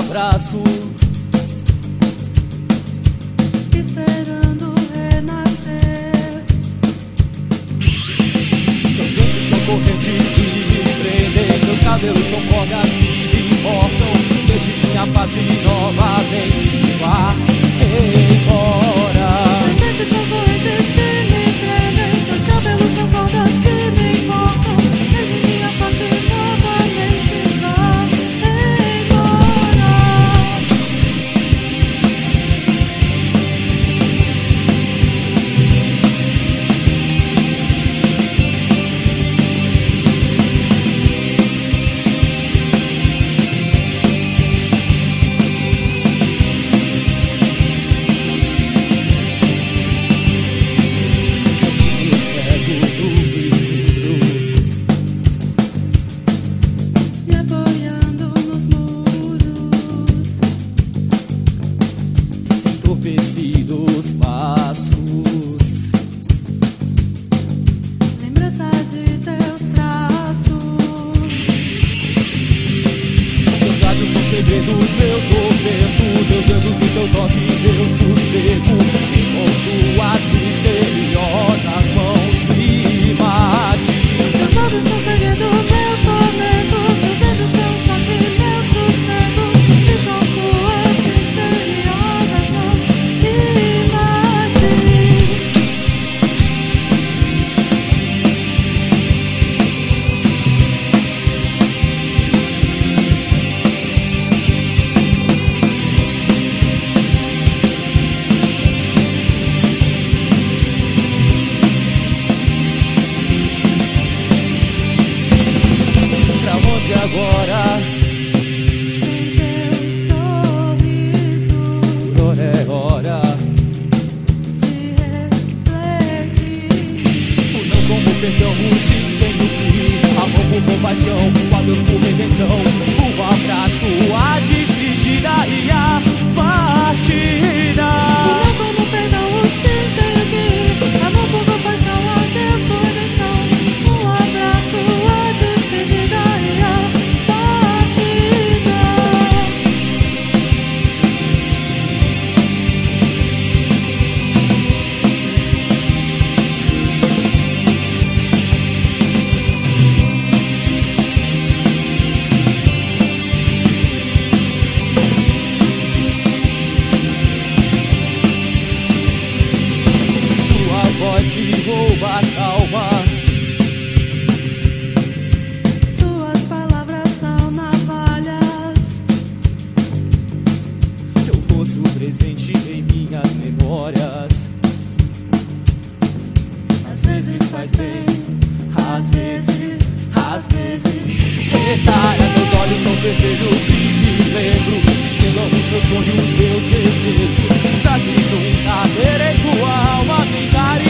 abraço, esperando renascer. seus dentes são correntes que me prendem, meus cabelos são cordas que me importam. Desde minha face novamente vá embora. Seus dentes são correntes que me prendem, meus cabelos são cordas que me importam. Desde minha face novamente vá embora. Me apoiando nos muros, Entorpecidos passos, lembrança de teus traços. meus lábios são segredos, meu tormento, meus dedos e teu toque, meu sossego. Encontro as misteriosas mãos me mate. Meus lábios são segredo, meu tormento. Meus dedos são toque, meu sossego. E toco as misteriosas mãos que mate. Pra onde agora? Sem teu sorriso Por hora é hora. de refletir. O não como perdão, o sim tenho que ir. Amor por compaixão, o adeus por redenção. O abraço, a despedida e a partida. Não como perdão, o sim tenho que ir. Amor por compaixão, adeus por redenção. Um abraço, a despedida e a partida. Tua voz me rouba a calma. Suas palavras são navalhas. Teu rosto presente em minhas memórias. Às vezes faz bem, às vezes Retalha, meus olhos são vermelhos e me lembro. Senão os meus sonhos, meus desejos. Já que nunca terei tua alma, tentarei.